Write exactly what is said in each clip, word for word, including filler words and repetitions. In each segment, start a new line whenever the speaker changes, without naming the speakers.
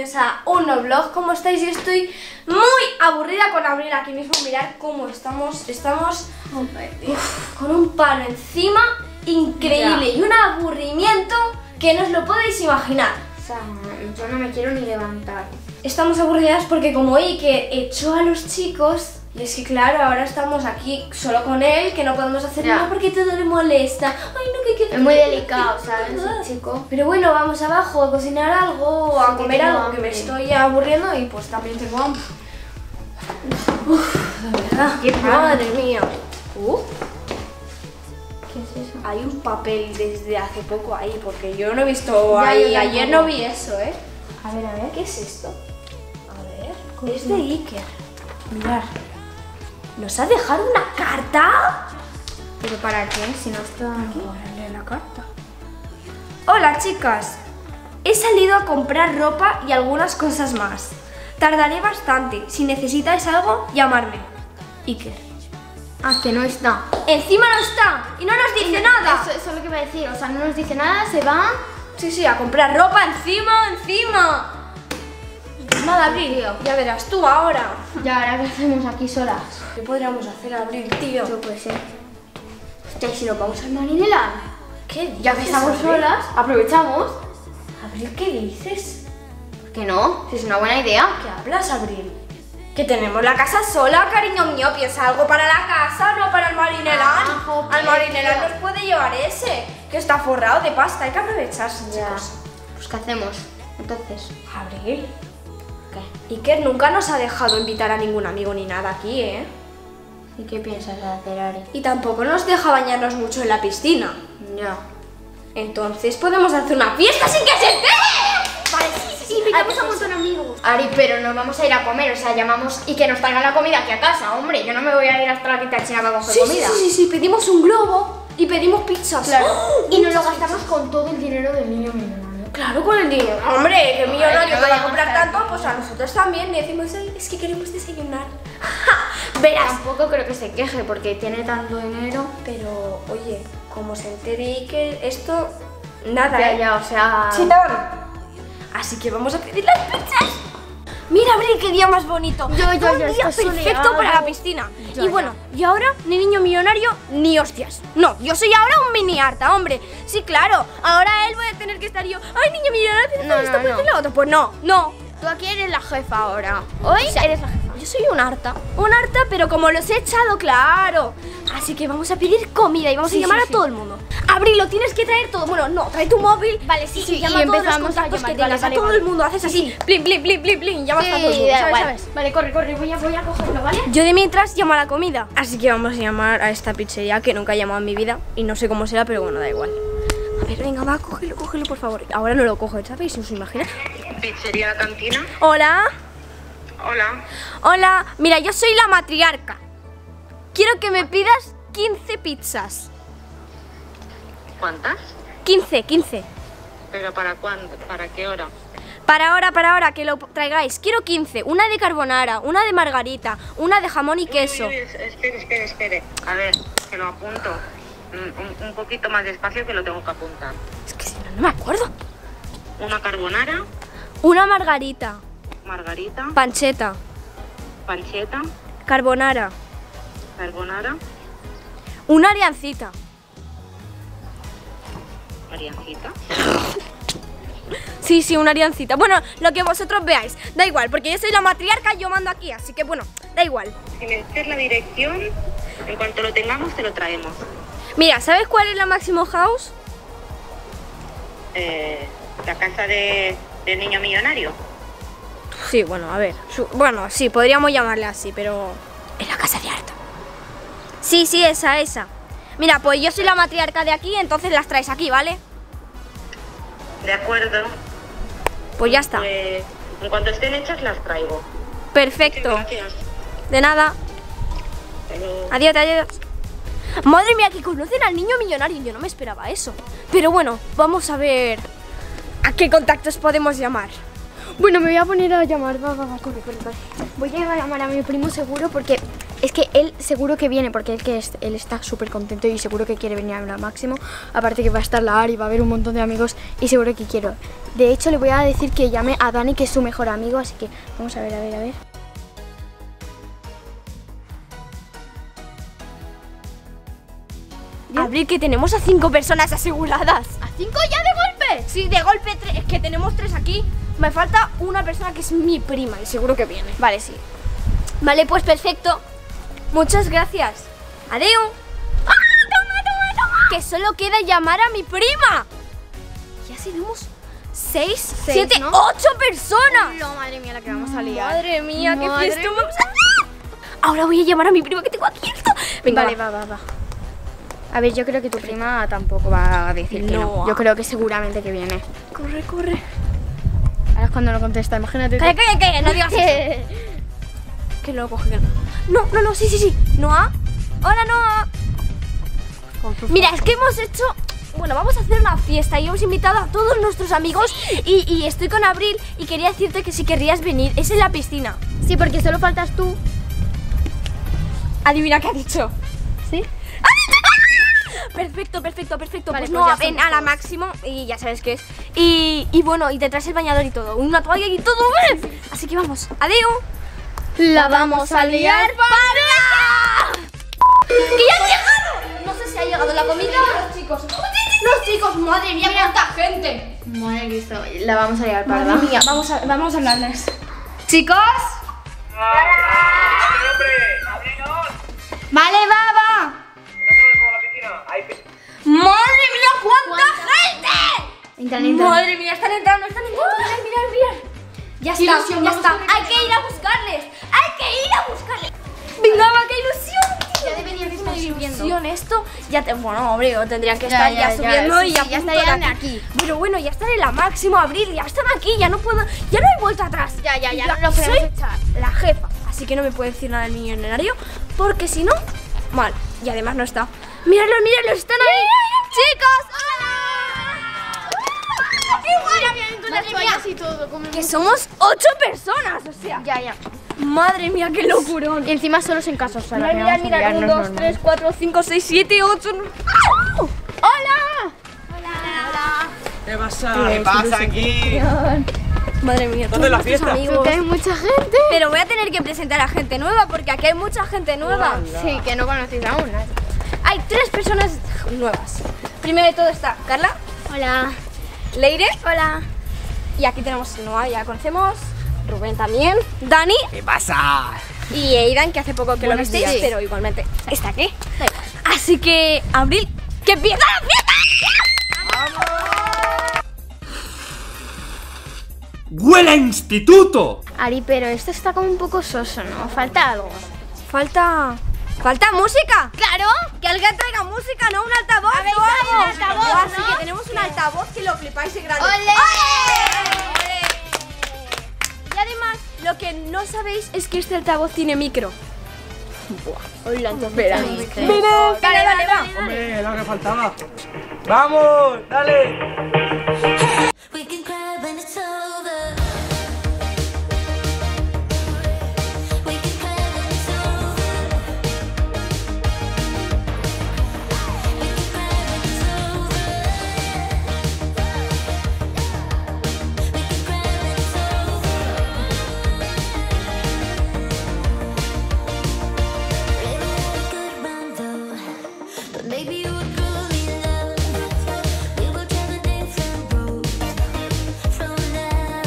bienvenidos a un nuevo vlog. ¿Cómo estáis? Yo estoy muy aburrida con Abril aquí mismo. Mirad cómo estamos. Estamos uf, con un palo encima increíble ya. Y un aburrimiento que no os lo podéis imaginar.
O sea, yo no me quiero ni levantar.
Estamos aburridas porque como Iker echó a los chicos, y es que claro, ahora estamos aquí solo con él, que no podemos hacer ya. Nada porque todo le molesta. Ay, no, que, que
es muy delicado, ¿sabes, chico?
Pero bueno, vamos abajo a cocinar algo o a comer algo, hambre. Que me estoy aburriendo y pues también tengo hambre. Uff, la verdad.
Qué
madre mía.
Uh. ¿Qué es eso?
Hay un papel desde hace poco ahí, porque yo no he visto
ya,
ahí.
Yo
ayer no vi eso, ¿eh?
A ver, a ver.
¿Qué es esto? A ver. Es de Iker. Mirad. ¿Nos ha dejado una carta?
¿Pero para qué? Si no está aquí.
Órale la carta. Hola chicas. He salido a comprar ropa y algunas cosas más. Tardaré bastante. Si necesitáis algo, llamarme. Iker.
Ah, que no está.
Encima no está. Y no nos dice nada.
Eso, eso es lo que iba a decir. O sea, no nos dice nada, se va.
Sí, sí, a comprar ropa encima, encima. Nada, Abril, ya verás tú ahora.
Ya, ahora qué hacemos aquí solas.
¿Qué podríamos hacer, Abril, tío?
Yo pues sé. Hostia, ¿y si nos vamos al Marineland?
¿Qué?
Ya que estamos solas, aprovechamos.
Abril, ¿qué dices?
¿Por qué no? Si es una buena idea.
¿Qué hablas, Abril? Que tenemos la casa sola, cariño mío. Piensa algo para la casa, no para el Marineland.
Ah, joder,
al Marineland nos puede llevar ese, que está forrado de pasta. Hay que aprovecharse,
ya.
Chicos.
Pues ¿qué hacemos? Entonces,
Abril.
¿qué?
Iker nunca nos ha dejado invitar a ningún amigo ni nada aquí, ¿eh?
¿Y qué piensas hacer, Ari?
Y tampoco nos deja bañarnos mucho en la piscina.
Ya.
Entonces podemos hacer una fiesta sin que se entere.
Vale, sí, sí, sí. Invitamos a un montón de amigos. Ari, pero no vamos a ir a comer, o sea, llamamos y que nos traigan la comida aquí a casa, hombre. Yo no me voy a ir hasta la quinta china para coger
sí,
comida.
Sí, sí, sí, pedimos un globo y pedimos pizzas.
Claro.
¡Oh!
Y nos lo gastamos con todo el dinero del niño millonario.
Claro, con el dinero. Hombre, que el millonario
no
pueda
vamos
comprar
a
tanto, pues a nosotros también. Y decimos, es que queremos desayunar. Verás.
Tampoco creo que se queje porque tiene tanto dinero.
Pero, oye, como se entere que esto, nada,
Ya,
¿eh?
ya, o sea...
Chitón. Así que vamos a pedir las pizzas. Mira, Abril, qué día más bonito.
Yo, yo,
Un
yo,
día
estoy
perfecto
soleado.
para la piscina.
Yo,
y bueno, y ahora ni niño millonario ni hostias. No, yo soy ahora un mini harta, hombre. Sí, claro. Ahora él voy a tener que estar yo. Ay, niño millonario,
No,
esto,
no,
pues
no.
lo otro. Pues no, no.
Tú aquí eres la jefa ahora. Hoy
O sea,
eres la jefa.
Yo soy un harta. Un harta, pero como los he echado, claro. Así que vamos a pedir comida y vamos
Sí,
a llamar
sí,
a
sí.
todo el mundo. Abril, lo tienes que traer todo. Bueno, no, trae tu móvil.
Vale, sí,
y
sí,
llama
y
a todos los
empezamos a
contactos
llamar.
que
Vale,
tengas,
vale,
a todo
vale.
el mundo. Haces
Sí,
así,
sí.
blin, blin, blin, blin, blin. Llamas a todo el
Sí,
mundo,
da
¿sabes?
igual.
¿sabes?
Vale, corre, corre, voy a, voy a cogerlo, ¿vale?
Yo de mientras llamo a la comida. Así que vamos a llamar a esta pizzería que nunca he llamado en mi vida. Y no sé cómo será, pero bueno, da igual. A ver, venga, va, cógelo, cógelo, por favor. Ahora no lo cojo, ¿sabéis? ¿No os imagináis?
Pizzería La Cantina.
Hola.
Hola.
Hola. Mira, yo soy la matriarca. Quiero que me pidas quince pizzas.
¿Cuántas?
quince, quince.
¿Pero para cuándo? ¿Para qué hora?
Para ahora, para ahora, que lo traigáis. Quiero quince. Una de carbonara, una de margarita, una de jamón y queso.
Uy, uy, uy, espere, espere, espere. A ver, que lo apunto. Un, un, un poquito más despacio que lo tengo que apuntar.
Es que si no, no me acuerdo.
Una carbonara,
Una margarita,
margarita,
pancheta,
panceta,
carbonara,
carbonara,
una ariancita.
mariancita.
Sí, sí, una ariancita. Bueno, lo que vosotros veáis. Da igual, porque yo soy la matriarca y yo mando aquí. Así que bueno, da igual.
Si me dices la dirección, en cuanto lo tengamos te lo traemos.
Mira, ¿sabes cuál es la Máximo House?
Eh, la casa de, del niño millonario.
Sí, bueno, a ver. Su- bueno, sí, podríamos llamarle así, pero... Es la casa de Arta. Sí, sí, esa, esa. Mira, pues yo soy la matriarca de aquí, entonces las traes aquí, ¿vale?
De acuerdo.
Pues ya está.
Pues en cuanto estén hechas las traigo.
Perfecto.
Gracias.
De nada.
Hasta luego.
Adiós, adiós. Madre mía, que conocen al niño millonario. Yo no me esperaba eso. Pero bueno, vamos a ver a qué contactos podemos llamar.
Bueno, me voy a poner a llamar. Va, va, va, corre, corre, corre. Voy a llamar a mi primo seguro porque Es que él seguro que viene porque él, que es, él está súper contento y seguro que quiere venir a hablar máximo. Aparte que va a estar la Ari, va a haber un montón de amigos y seguro que quiero. De hecho le voy a decir que llame a Dani, que es su mejor amigo, así que vamos a ver, a ver, a ver.
Abril, que tenemos a cinco personas aseguradas.
¿A cinco ya de golpe?
Sí, de golpe, tre- es que tenemos tres aquí. Me falta una persona que es mi prima y seguro que viene.
Vale, sí.
Vale, pues perfecto. Muchas gracias. Adeu. ¡Ah, toma, toma, toma! Que solo queda llamar a mi prima. Ya tenemos seis,
Seis,
siete,
¿no?
ocho personas.
No, madre mía, la que vamos a liar.
Madre mía, qué
Madre
fiesta vamos a hacer. Ahora voy a llamar a mi prima que tengo aquí esto. Venga,
Vale, va, va, va. A ver, yo creo que tu prima tampoco va a decir que no.
No.
Yo creo que seguramente que viene.
corre, corre.
Ahora es cuando lo contesta, imagínate. tú.
Calla, calla, calla, no digas eso. Que lo coge. que no. No, no, no, sí, sí, sí. Noah. Hola, Noah. Mira, es que hemos hecho... Bueno, vamos a hacer una fiesta y hemos invitado a todos nuestros amigos y, y estoy con Abril y quería decirte que si querrías venir, es en la piscina.
Sí, porque solo faltas tú.
Adivina qué ha dicho.
¿Sí?
Perfecto, perfecto, perfecto.
Vale,
pues,
pues
no,
ya
ven
somos
a la
todos.
máximo y ya sabes qué es. Y, y bueno, y te traes el bañador y todo, una toalla y todo, ¿ves? Así que vamos, adeu.
La vamos a liar.
¡Para! ¡Que ya han llegado! No sé si ha llegado la comida o los chicos. Los chicos, madre mía, cuánta gente.
Madre Cristo, la vamos a liar,
Madre
¿verdad?
mía, vamos a, vamos a hablarles. Chicos.
Vale, va, va.
¡Madre mía, cuánta gente!
Entran, entran.
Madre mía, están entrando, están entrando. Mirad, mirad, mirad. Ya está,
ilusión,
ya
vamos
está.
a ver
Hay que ir a buscarles. Hay que ir a buscarles. Venga, va, qué ilusión, tío.
Ya deberían estar
Qué
subiendo.
ilusión esto. Ya te, bueno, hombre, tendrían que
Ya,
estar
ya,
ya,
ya,
subiendo
sí,
y ya,
sí, ya
a punto
estarían
de
aquí.
Pero bueno, ya están en la máximo, Abril, ya están aquí, ya no puedo, ya no hay vuelta atrás.
Ya, ya, ya,
Yo
no lo podemos
soy
echar.
la jefa, así que no me puede decir nada el millonario, porque si no, mal. Y además no está. Míralos, míralos, están ahí. ¡Chicos!
Madre mía, y todo. como-
Que somos ocho personas, o sea.
Ya, ya.
Madre mía, qué locurón.
Y encima solo en casa, o sea,
Mirad,
la que
mirad,
vamos a
mirad.
liar
uno,
no es
dos,
normal.
tres, cuatro, cinco, seis, siete, ocho.
¡Hola!
¿Qué pasa? ¿Qué pasa aquí?
Madre mía,
¿Dónde es la
todos
fiesta?
nuestros amigos.
Que hay mucha gente.
Pero voy a tener que presentar a gente nueva porque aquí hay mucha gente nueva.
Sí, que no conocéis aún. ¿no?
Hay tres personas nuevas. Primero de todo está Carla,
Hola.
Leire, hola. Y aquí tenemos a Noah, ya conocemos. Rubén también. Dani
¿Qué pasa?
y Aidan, que hace poco que lo
Buenos
visteis,
días.
pero igualmente está aquí. Así que, Abril, ¡que empieza la fiesta!
¡Huele a instituto!
Ari, pero esto está como un poco soso, ¿no? Falta algo.
Falta... ¿Falta música?
¡Claro!
Que alguien traiga música, ¿no? Un altavoz
Habéis
o algo.
traído un altavoz,
Buah, sí
¿no?
que tenemos un altavoz que lo flipáis de grande.
¡Ole!
¡Ole! Y además, lo que no sabéis es que este altavoz tiene micro.
Hola, espera.
Vale, vale, vale.
Hombre, lo que faltaba. ¡Vamos! ¡Dale!
We can cry when it's over. We can cry when it's over. We can cry when it's over. We can cry when it's over. Really had a good run though, but maybe you would grow me love. We will travel different roads from now.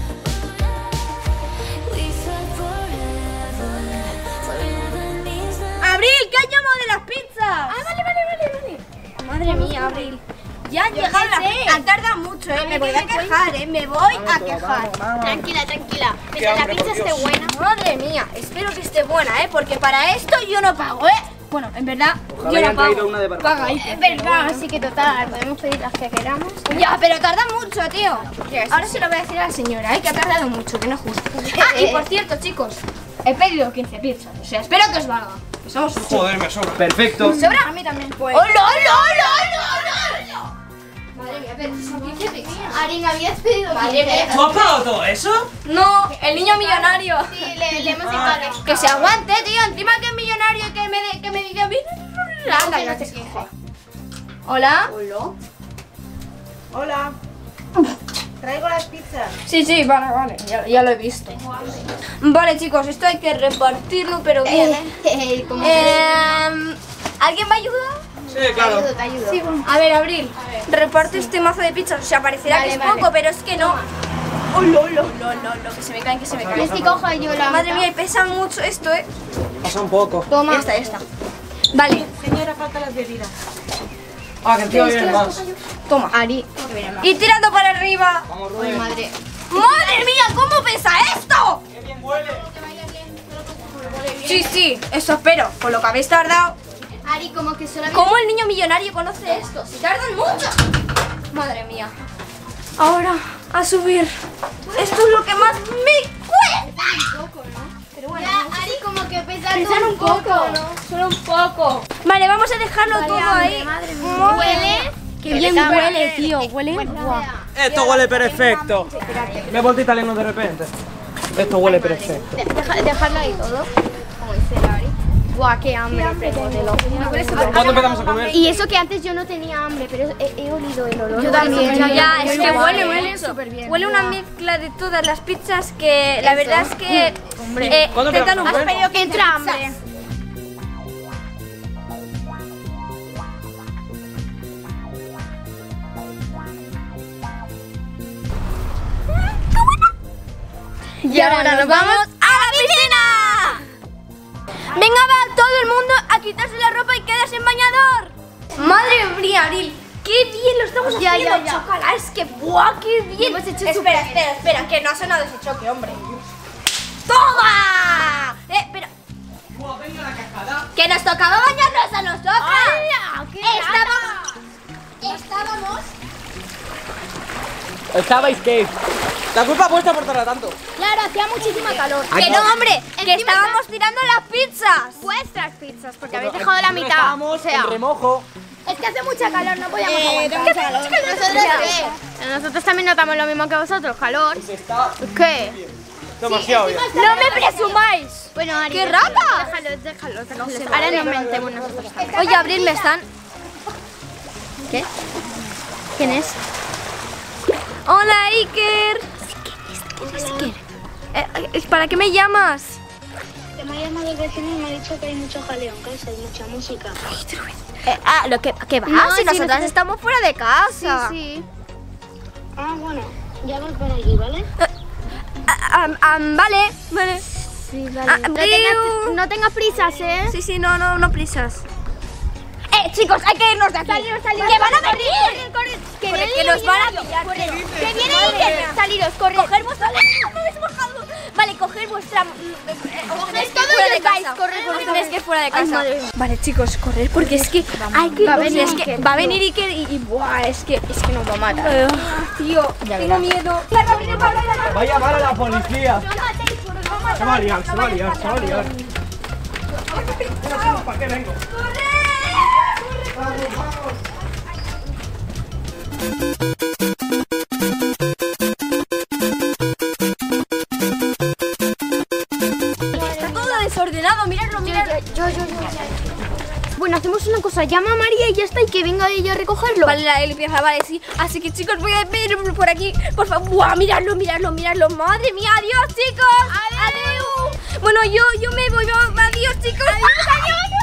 We said forever, forever means nothing.
¡Abril, que han llamado de las pizzas! Ah, vale, vale, vale, vale. Madre mía, Abril. Ya han llegado las pizzas. Han tardado mucho, ¿eh? Me voy a quejar, ¿eh? Me voy a quejar.
Tranquila, tranquila.
Qué
Mientras la
hambre,
pizza
por
esté
Dios.
buena.
Madre mía, espero que esté buena, ¿eh? Porque para esto yo no pago, ¿eh? Bueno, en verdad,
Ojalá
yo
hayan
no pago.
traído una de barbacoa.
Paga ahí.
Es verdad, así que total, podemos pedir las que queramos.
Ya, pero tarda mucho, tío.
Ya, sí,
Ahora se lo voy a decir a la señora, ¿eh? Que ha tardado mucho, que no es justo. Ah, y por cierto, chicos, he pedido quince pizzas. O sea, espero que os valga. Que somos ocho.
Joder, me sobra. Perfecto.
¿Sobra? A mí también. Pues... ¡Hola, hola, hola, hola, hola! Madre
Ari, a ver, ¿qué te Ari, ¿me habías pedido
Vale,
¿Tú has pagado todo eso?
No, el niño millonario.
Sí, le, le hemos invitado.
Que se aguante, tío. Encima que es millonario y que me, de- que me diga... Anda, que no te quejes. Hola.
Hola. Traigo las pizzas.
Sí, sí, vale, vale. Ya, ya lo he visto. Vale, chicos, esto hay que repartirlo, pero bien, ¿eh?
Eh, ¿cómo
Eh, ¿Alguien va a ayudar?
Sí, claro.
te ayudo?
A ver, Abril, reparte este mazo de pizzas. O sea, parecerá
Vale,
que es
vale.
poco, pero es que no. Oh, lo, lo, lo, lo, lo, que se me caen, que se me
Es
caen.
que cojo yo la
Madre
mitad.
mía, y pesa mucho esto, ¿eh?
Pasa un poco.
Toma.
Ya está, ya está. Vale,
Señora, falta las bebidas.
Ah, que el tío viene más.
toma.
Ari.
Y tirando para arriba.
Vamos,
Ay,
Rubén.
madre.
¡Madre mía! ¿Cómo pesa esto?
¡Qué bien huele!
Sí, sí, eso espero. Con lo que habéis tardado.
Ari, como que solamente...
¿Cómo el niño millonario conoce esto? ¡Si tardan mucho! Madre mía. Ahora, a subir. Esto es lo que más me cuesta. Pero bueno,
Ya, Ari, como que pesa
pesan un poco. Solo un poco. Vale, vamos a dejarlo todo ahí.
Huele.
Qué bien huele, tío. Huele.
Esto huele perfecto. Me he vuelto italiano de repente. Esto huele perfecto.
Deja, dejarlo ahí todo. Como dice Ari. Buah, qué hambre tengo, te lo juro.
¿Cuándo empezamos a comer?
Y eso que antes yo no tenía hambre, pero he, he olido el olor.
Yo también, ya, ya, es que huele,
huele
huele
súper bien.
Huele una mezcla de todas las pizzas que la verdad es que eh,
¿Cuándo
te dan un
empezamos a
poco.
comer?
que entra hambre.
Y ahora nos vamos a la piscina. Venga, va todo el mundo a quitarse la ropa y quedas en bañador. Madre mía, Abril, qué bien lo estamos
Ya,
haciendo,
ya, ya.
chócala, es que buah, qué bien.
Hemos hecho
espera,
súper
espera, espera, que no ha sonado ese choque, hombre. ¡Toma! Eh, pero que nos tocaba bañarnos a nosotras. Estábamos, estábamos.
Estabais que. La culpa vuestra por tardar tanto.
Claro, hacía muchísima calor.
Que no, hombre, que estábamos tirando las pizzas.
Vuestras pizzas, porque habéis dejado la mitad.
Estábamos
O sea,
en remojo.
es que hace mucha calor, no podíamos
Eh,
aguantar.
¿qué calor?
¿Nosotros qué? Nosotros también notamos lo mismo que vosotros, calor.
Se está
¿Qué?
demasiado bien.
No me presumáis.
Bueno, Ari,
¡Qué
déjalo,
ratas!
Déjalo, déjalo, déjalo. Ahora nos metemos nosotros también.
Oye, Abril, me están.
¿Qué? ¿Quién es?
Hola, Iker. ¿Quién es Iker? Eh, ¿Para qué me llamas?
Que me ha llamado el vecino y me ha dicho que hay mucho jaleo en casa, hay mucha música.
Eh, ah, lo que, ¿qué va?
No,
si
sí,
nosotras
nosotros-
estamos fuera de casa.
Sí.
Ah, bueno, ya voy por allí, ¿vale?
Ah, ah, ah, vale, vale.
Sí,
Ah,
vale. No
Abril.
tengas, no tengas prisas, ¿eh?
Sí, sí, no, no, no prisas. Eh, chicos, hay que irnos de aquí.
Saliros, saliros.
¡Que van a venir!
Corred, corred, que
Corre,
viene
que nos van a pillar.
Corred.
tío.
Que viene
Madre
Iker.
mía.
Saliros, corred.
Coger vuestra... ¡No me habéis bajado! Vale, coger vuestra... mm, eh, eh, os tenéis que ir
todo
fuera
y
de
os vais,
casa.
corred,
Os
corred,
tenéis
corred.
que ir fuera de
Ay,
casa.
madre mía.
Vale, chicos, correr porque es que hay que...
Va a
o sea,
venir
es que
Iker,
va a
tío.
venir Iker y, y buah, es que... Es que nos va a matar. Eh, tío, tengo miedo.
Va a llamar a la policía. Se va a liar, se va a liar, se va a liar. ¿Para qué vengo?
Está todo desordenado, miradlo, miradlo.
Yo, yo, yo. Bueno, hacemos una cosa. Llama a María y ya está. Y que venga ella a recogerlo.
Vale, la limpieza, vale, sí. Así que chicos, voy a pedir por aquí. Por favor, ¡buah! Miradlo, miradlo, miradlo. Madre mía, adiós, chicos. Adiós. Bueno, yo, yo me voy. Adiós, chicos. Adiós, adiós.